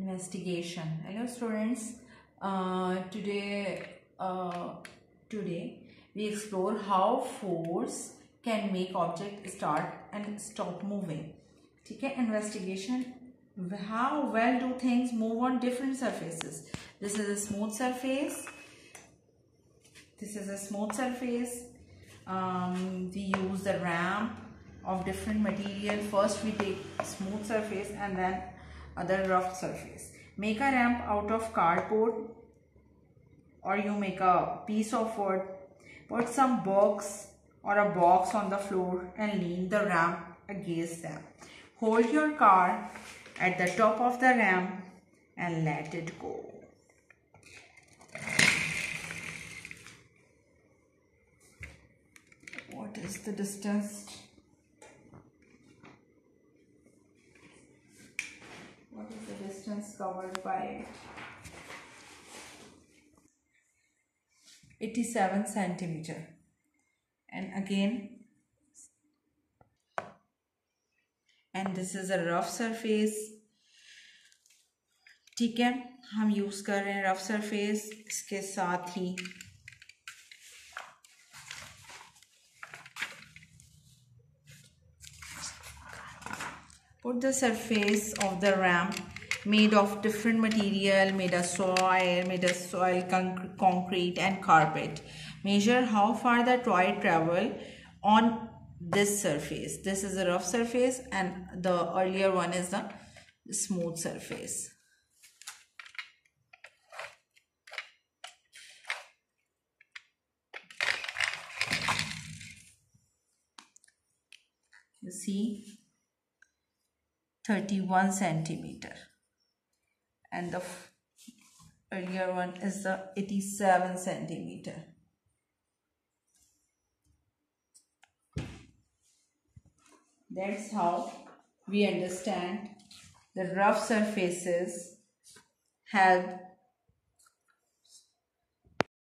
Investigation. Hello students. Today we explore how force can make object start and stop moving. ठीक है. Investigation. How well do things move on different surfaces? This is a smooth surface. We use the ramp of different material. First we take smooth surface and then other rough surface. Make a ramp out of cardboard, or you make a piece of wood. Put some box or a box on the floor and lean the ramp against them. Hold your car at the top of the ramp and let it go. What is the distance? What is the distance covered by it? 87 centimeter. And again, and this is a rough surface. ठीक है, हम use कर रहे हैं rough surface. इसके साथ ही put the surface of the ramp made of different material, made of soil, concrete and carpet. Measure how far the toy travel on this surface. This is a rough surface and the earlier one is the smooth surface. You see, 31 centimeter, and the earlier one is the 87 centimeter. That's how we understand the rough surfaces help